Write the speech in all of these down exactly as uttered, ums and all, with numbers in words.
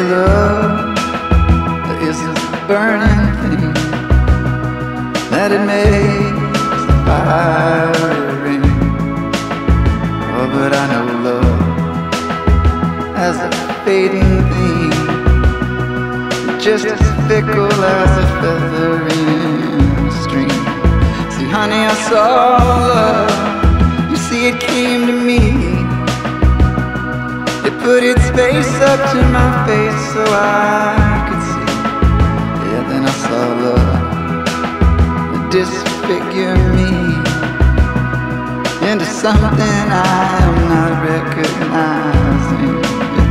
love is a burning thing, that it makes the fire ring. Oh, but I know love as a fading thing, just as fickle as a feather in a stream. See, honey, I saw love, you see, it came to me. It put its face up to my face so I could see. Yeah, then I saw love disfigure me into something I am not recognizing.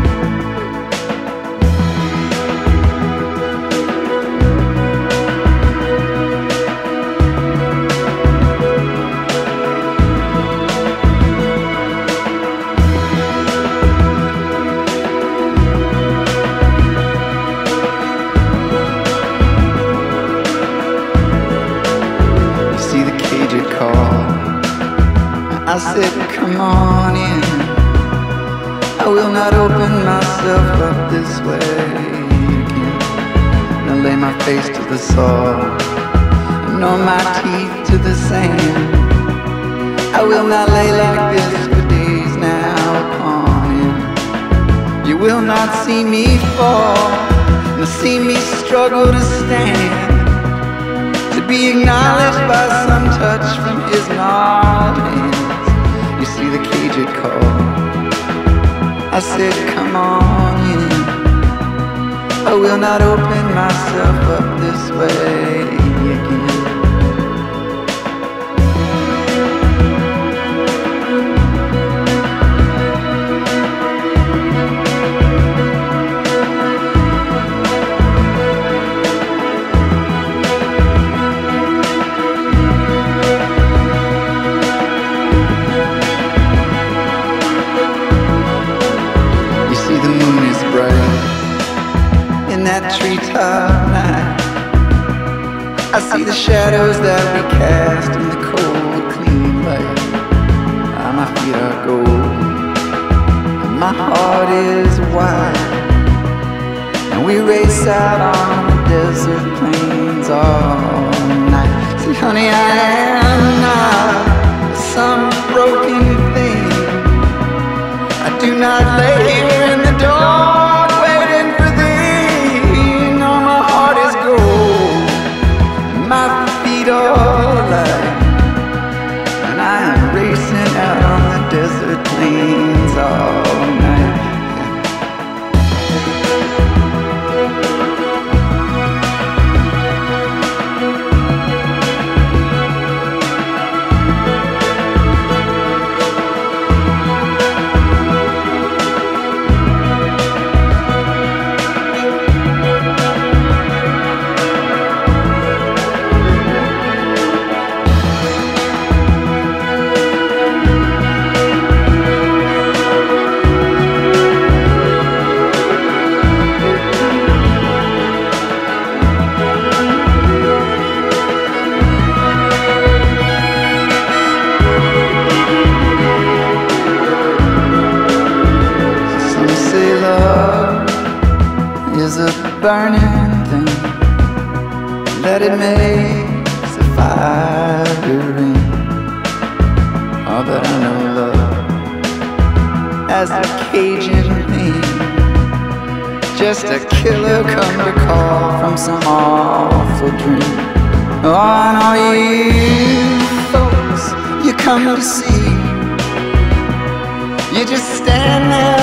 I said, come on in. I will not open myself up this way again. Now lay my face to the soil, nor my teeth to the sand. I will not lay like this for days now upon him. You will not see me fall, nor see me struggle to stand, to be acknowledged by some touch from his gnarled hand. You see the cage it called. I said, come on in. I will not open myself up this way again. That treetop night, I see the shadows that we cast in the cold, clean light. Ah, my feet are gold, and my heart is wide, and we race out on the desert plains all night. See, honey, I am not some broken thing. I do not lay here in the dark and I am racing out on the desert plains all night. Burning thing, that it makes a fire ring. Oh, but I know love as a Cajun thing, just a killer come to call from some awful dream. Oh, and all you folks you come to see, you just stand there